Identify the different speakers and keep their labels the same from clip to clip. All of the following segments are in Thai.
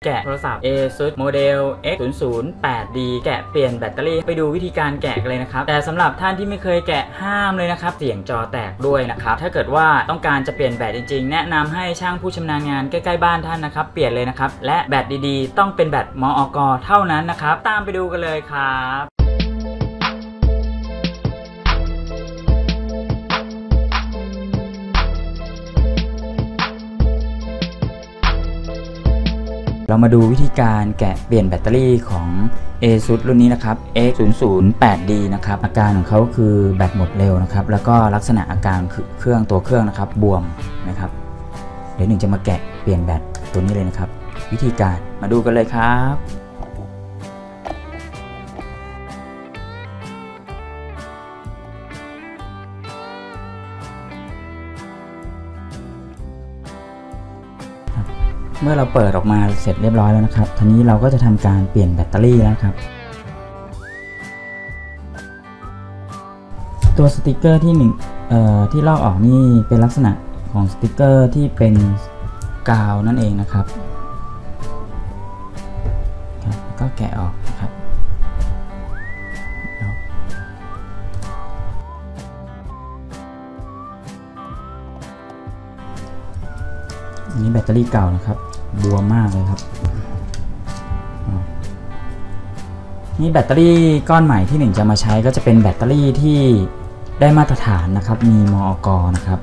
Speaker 1: แกะโทรศัพท์ ASUS โมเดล X008D แกะเปลี่ยนแบตเตอรี่ไปดูวิธีการแกะเลยนะครับแต่สำหรับท่านที่ไม่เคยแกะห้ามเลยนะครับเสี่ยงจอแตกด้วยนะครับถ้าเกิดว่าต้องการจะเปลี่ยนแบตจริงๆแนะนำให้ช่างผู้ชำนาญงานใกล้ๆบ้านท่านนะครับเปลี่ยนเลยนะครับและแบตดีๆต้องเป็นแบตมอก.เท่านั้นนะครับตามไปดูกันเลยครับเรามาดูวิธีการแกะเปลี่ยนแบตเตอรี่ของ ASUS รุ่นนี้นะครับ X008D นะครับอาการของเขาคือแบตหมดเร็วนะครับแล้วก็ลักษณะอาการคือตัวเครื่องนะครับบวมนะครับเดี๋ยวหนึ่งจะมาแกะเปลี่ยนแบตตัวนี้เลยนะครับวิธีการมาดูกันเลยครับเมื่อเราเปิดออกมาเสร็จเรียบร้อยแล้วนะครับทีนี้เราก็จะทำการเปลี่ยนแบตเตอรี่แล้วครับตัวสติกเกอร์ที่ที่ลอกออกนี่เป็นลักษณะของสติกเกอร์ที่เป็นกาวนั่นเองนะครับก็แกะออกนะครับอันนี้แบตเตอรี่เก่านะครับบวมมากเลยครับนี่แบตเตอรี่ก้อนใหม่ที่หนึ่งจะมาใช้ก็จะเป็นแบตเตอรี่ที่ได้มาตรฐานนะครับมีมอก.นะครับ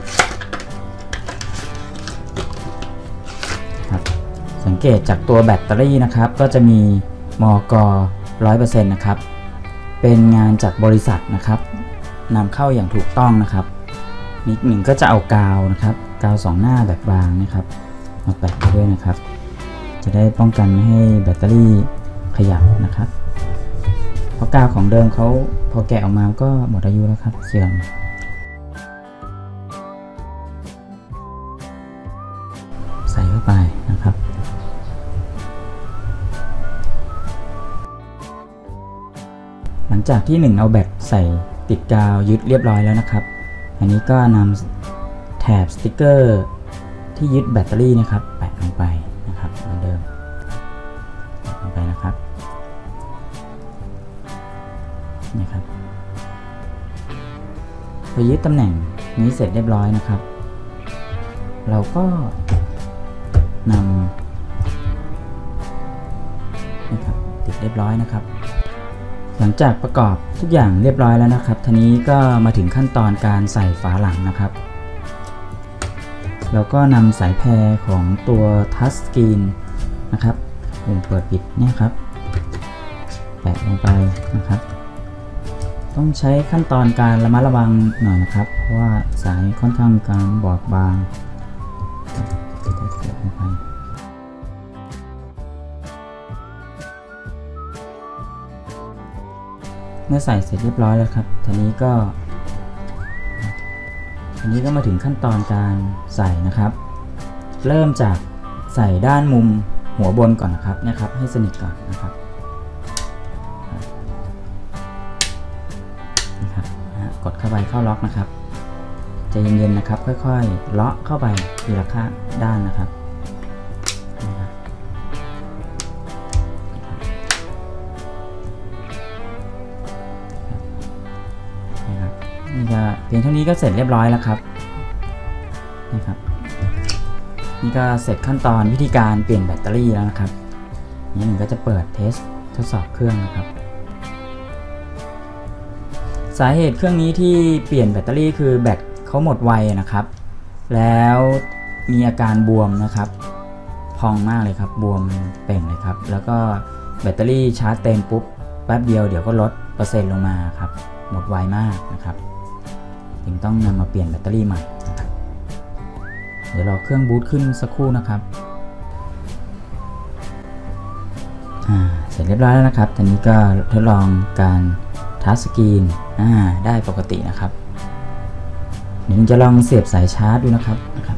Speaker 1: สังเกตจากตัวแบตเตอรี่นะครับก็จะมีมอก. 100% นะครับเป็นงานจากบริษัทนะครับนำเข้าอย่างถูกต้องนะครับนิดหนึ่งก็จะเอากาวนะครับกาว2หน้าแบบบางนะครับมาแปะไปด้วยนะครับจะได้ป้องกันไม่ให้แบตเตอรี่ขยับนะครับเพราะกาวของเดิมเขาพอแกะออกมาก็หมดอายุแล้วครับเสื่อมใส่เข้าไปนะครับหลังจากที่1เอาแบตใส่ติดกาวยึดเรียบร้อยแล้วนะครับอันนี้ก็นำแถบสติกเกอร์ที่ยึดแบตเตอรี่นะครับแปะลงไปนะครับเหมือนเดิมลงไปนะครับนี่ครับพอยึดตำแหน่งนี้เสร็จเรียบร้อยนะครับเราก็นำนะครับติดเรียบร้อยนะครับหลังจากประกอบทุกอย่างเรียบร้อยแล้วนะครับทีนี้ก็มาถึงขั้นตอนการใส่ฝาหลังนะครับเราก็นำสายแพรของตัวทัชสกรีนนะครับปุ่มเปิดปิดเนี่ยครับแปะลงไปนะครับต้องใช้ขั้นตอนการระมัดระวังหน่อยนะครับเพราะว่าสายค่อนข้างการบอบบางจะเสียบลงไปเมื่อใส่เสร็จเรียบร้อยแล้วครับทีนี้ก็มาถึงขั้นตอนการใส่นะครับเริ่มจากใส่ด้านมุมหัวบนก่อนนะครับนะครับให้สนิทก่อนนะครับกดเข้าไปเข้าล็อกนะครับใจเย็นๆนะครับค่อยๆเลาะเข้าไปทีละข้างด้านนะครับเพียงเท่านี้ก็เสร็จเรียบร้อยแล้วครับนี่ครับนี่ก็เสร็จขั้นตอนวิธีการเปลี่ยนแบตเตอรี่แล้วนะครับนี่หนึ่งก็จะเปิดทดสอบเครื่องนะครับสาเหตุเครื่องนี้ที่เปลี่ยนแบตเตอรี่คือแบตเขาหมดไวนะครับแล้วมีอาการบวมนะครับพองมากเลยครับบวมเป่งเลยครับแล้วก็แบตเตอรี่ชาร์จเต็มปุ๊บแป๊บเดียวเดี๋ยวก็ลดเปอร์เซ็นต์ลงมาครับหมดไวมากนะครับจึงต้องนำมาเปลี่ยนแบตเตอรี่ใหม่นะครับเดี๋ยวรอเครื่องบูตขึ้นสักครู่นะครับเสร็จเรียบร้อยแล้วนะครับตอนนี้ก็ทดลองการทัชสกรีนได้ปกตินะครับเดี๋ยวจะลองเสียบสายชาร์จดูนะครับ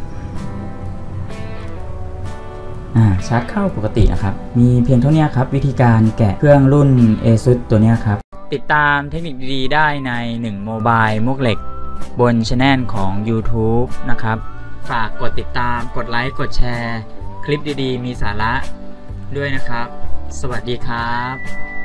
Speaker 1: ชาร์จเข้าปกตินะครับมีเพียงเท่านี้ครับวิธีการแกะเครื่องรุ่น ASUS ตัวนี้ครับติดตามเทคนิคดีๆได้ใน1โมบายมวกเหล็กบนช่องของ YouTube นะครับฝากกดติดตามกดไลค์กดแชร์คลิปดีๆมีสาระด้วยนะครับสวัสดีครับ